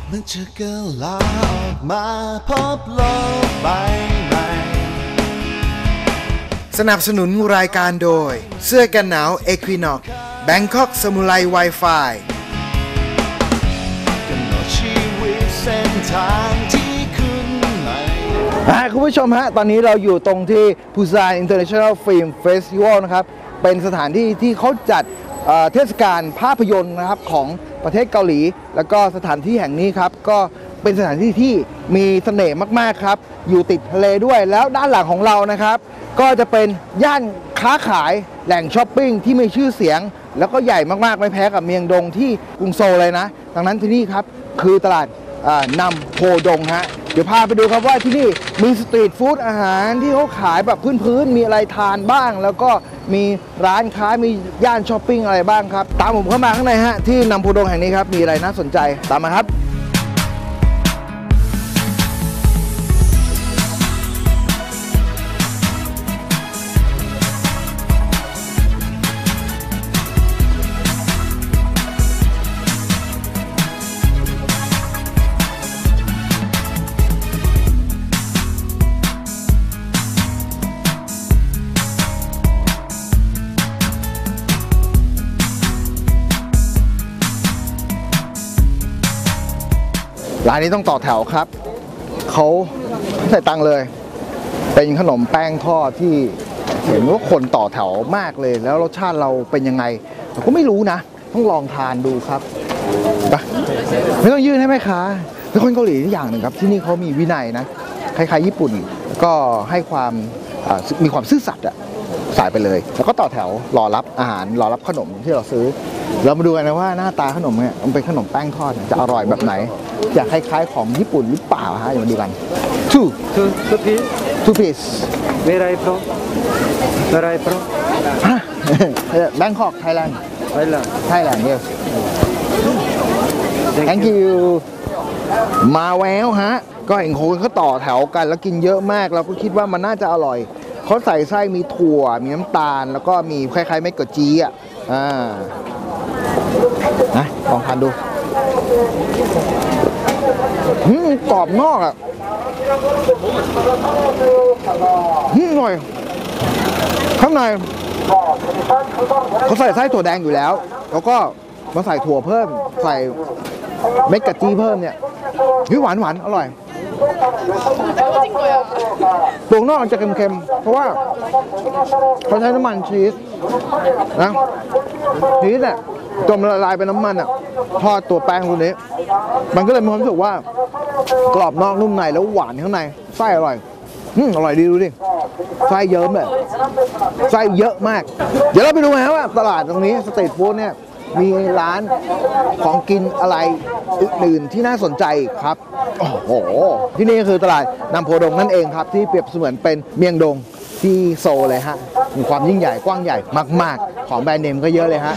มันจะกลาออกมาพบโลกใบใหม่สนับสนุนรายการโดยเสื้อกันหนาว Equinox Bangkok Samurai Wi-Fi กำหนดชีวิตเส้นทางที่คุณไม่คุณผู้ชมฮะตอนนี้เราอยู่ตรงที่ Busan International Film Festival นะครับเป็นสถานที่ที่เขาจัดเทศกาลภาพยนตร์นะครับของประเทศเกาหลีแล้วก็สถานที่แห่งนี้ครับก็เป็นสถานที่ที่มีเสน่ห์มากๆครับอยู่ติดทะเลด้วยแล้วด้านหลังของเรานะครับก็จะเป็นย่านค้าขายแหล่งช้อปปิ้งที่มีชื่อเสียงแล้วก็ใหญ่มากๆไม่แพ้กับเมียงดงที่กรุงโซลเลยนะดังนั้นที่นี่ครับคือตลาดนำโพดงฮะเดี๋ยวพาไปดูครับว่าที่นี่มีสตรีทฟู้ดอาหารที่เขาขายแบบพื้นๆมีอะไรทานบ้างแล้วก็มีร้านค้ามีย่านช้อปปิ้งอะไรบ้างครับตามผมเข้ามาข้างในฮะที่นำโพดงแห่งนี้ครับมีอะไรน่าสนใจตามมาครับร้านนี้ต้องต่อแถวครับเขาใส่ตังค์เลยเป็นขนมแป้งทอดที่เห็นว่าคนต่อแถวมากเลยแล้วรสชาติเราเป็นยังไงเราก็ไม่รู้นะต้องลองทานดูครับไปไม่ต้องยื่นให้แม่ค้าเป็นคนเกาหลีอย่างหนึ่งครับที่นี่เขามีวินัยนะคล้ายๆญี่ปุ่นก็ให้ความมีความซื่อสัตย์สายไปเลยแล้วก็ต่อแถวรอรับอาหารรอรับขนมที่เราซื้อเรามาดูกันนะว่าหน้าตาขนมเนี่ยมันเป็นขนมแป้งทอดจะอร่อยแบบไหนอยากคล้ายๆของญี่ปุ่นหรือเปล่าฮะอย่ามาดูกัน two piece Where are you from? Where are you from? Bangkok Thailand Thailand yes thank you มาแววฮะก็เห็นคนเขาต่อแถวกันแล้วกินเยอะมากเราก็คิดว่ามันน่าจะอร่อยเขาใส่ไส้มีถั่วมีน้ำตาลแล้วก็มีคล้ายๆเม็ดกะจีนะลองทานดูกรอบนอกอร่อยข้างในเขาใส่ไส้ถั่วแดงอยู่แล้วแล้วก็มาใส่ถั่วเพิ่มใส่เม็ดกะจีเพิ่มเนี่ยหวานอร่อยตัวนอกจะเค็มๆเพราะว่าเขาใช้น้ำมันชีสนะชีสเนี่ยจมละลายเป็นน้ำมันทอดตัวแป้งตัวนี้มันก็เลยมีความรู้สึกว่ากรอบนอกนุ่มในแล้วหวานข้างในไส้อร่อยอร่อยดีดูดิไส้เยิ้มเลยไส้เยอะมากเดี๋ยวเราไปดูกันว่าตลาดตรงนี้สตรีทฟู้ดเนี่ยมีร้านของกินอะไรอื่นๆที่น่าสนใจครับโอ้โหที่นี่ก็คือตลาดนำโพดงนั่นเองครับที่เปรียบเสมือนเป็นเมียงดงที่โซลเลยฮะมีความยิ่งใหญ่กว้างใหญ่มากๆของแบรนด์เนมก็เยอะเลยฮะ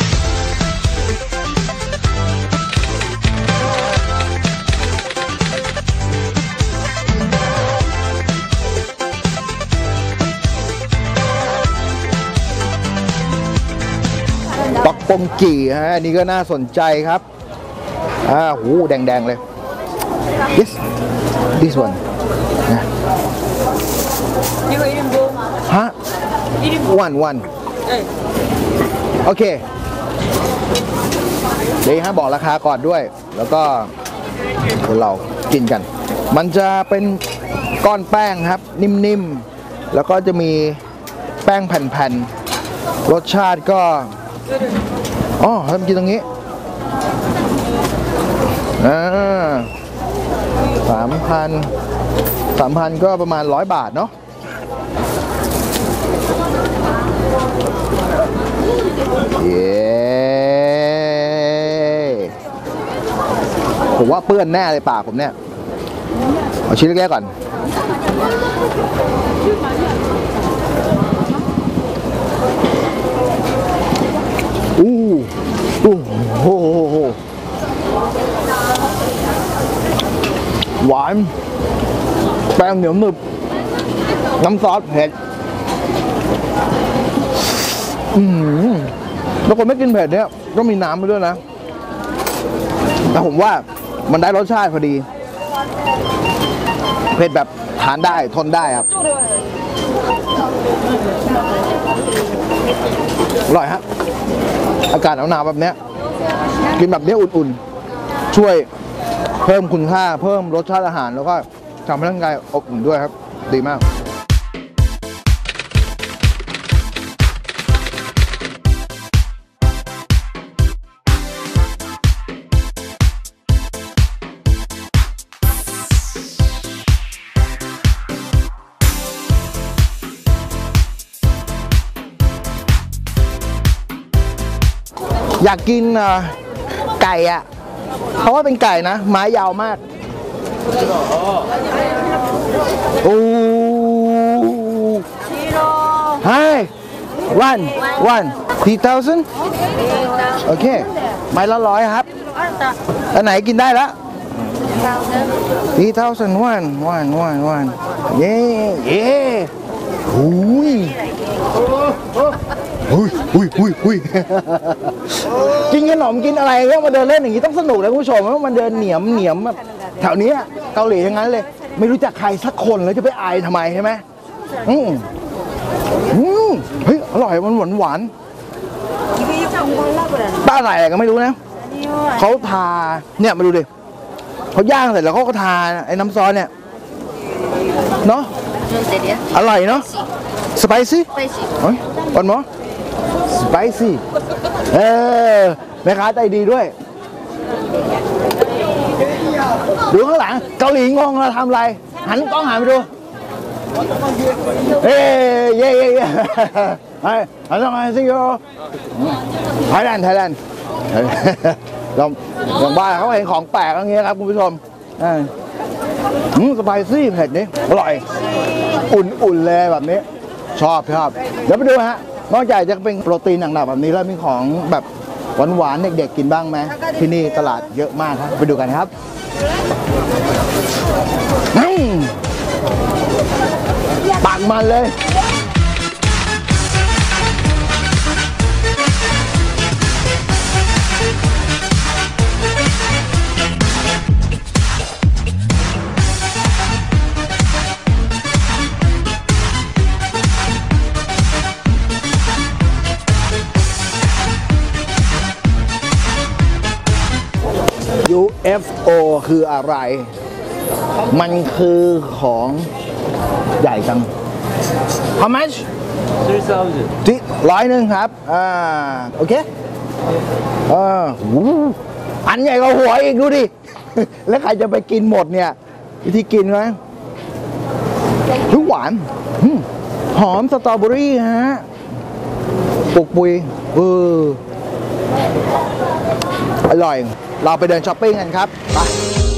ปักปงกี่ฮะอันนี้ก็น่าสนใจครับหูแดงๆเลย yes this one นะฮะoneโอเคเดี๋ยวฮะบอกราคาก่อนด้วยแล้วก็เรากินกันมันจะเป็นก้อนแป้งครับนิ่มๆแล้วก็จะมีแป้งแผ่นๆรสชาติก็ทำกินตรงนี้3,000ก็ประมาณ100 บาทเนาะเย้ผมว่าเปื้อนแน่เลยปากผมเนี่ยเอาชิ้นแรกๆก่อนโอ้โหหวานแป้งเหนียวหนึบน้ำซอสเผ็ดแล้วคนไม่กินเผ็ดเนี่ยก็มีน้ำไปด้วยนะแต่ผมว่ามันได้รสชาติพอดีเผ็ดแบบทานได้ทนได้ครับอร่อยฮะอากาศหนาวๆแบบเนี้ยกินแบบนี้อุ่นๆช่วยเพิ่มคุณค่าเพิ่มรสชาติอาหารแล้วก็ทำให้ร่างกายอบอุ่นด้วยครับดีมากอยากกินไก่อะเพราะว่าเป็นไก่นะไม้ยาวมากโอ้ไฮone 3,000โอเคไม้ละ100ครับอันไหนกินได้ละ3,000 one เย้หุยกินขนมกินอะไรก็มาเดินเล่นอย่างนี้ต้องสนุกนะคุณผู้ชมเพราะมันเดินเหนียมแบบแถวนี้เกาหลีทั้งนั้นเลยไม่รู้จักใครสักคนแล้วจะไปอายทำไมใช่ไหมเฮ้ยอร่อยมันหวานป้าใส่อะไรก็ไม่รู้นะเขาทาเนี่ยมาดูดิเขาย่างเสร็จแล้วเขาก็ทาไอ้น้ำซอสเนี่ยเนาะอร่อยเนาะสไปซี่วันหมอสไปซี่แม่ค้าใจดีด้วยดูข้างหลังเกาหลีงงเราทำอะไรหันกล้องหันไปดูเย่หันกล้องหันสิโยไทยแลนด์ลองบ้านเขาเห็นของแปลกอย่างเงี้ยครับคุณผู้ชมสไปซี่เผ็ดนี่อร่อยอุ่นเลยแบบนี้ชอบเดี๋ยวไปดูฮะนอกจากจะเป็นโปรตีนหนักๆแบบนี้แล้วมีของแบบหวานๆเด็กๆกินบ้างไหมที่นี่ตลาดเยอะมากครับไปดูกันครับปากมันเลยUFO คืออะไรมันคือของใหญ่จัง How much 3,000 ที่100ครับโอเคอันใหญ่กว่าหัวอีกดูดิ แล้วใครจะไปกินหมดเนี่ยวิธีกินไหมทุกหวานหอมสตรอเบอรี่ฮะปุกปุยอร่อยเราไปเดินช้อปปิ้งกันครับไป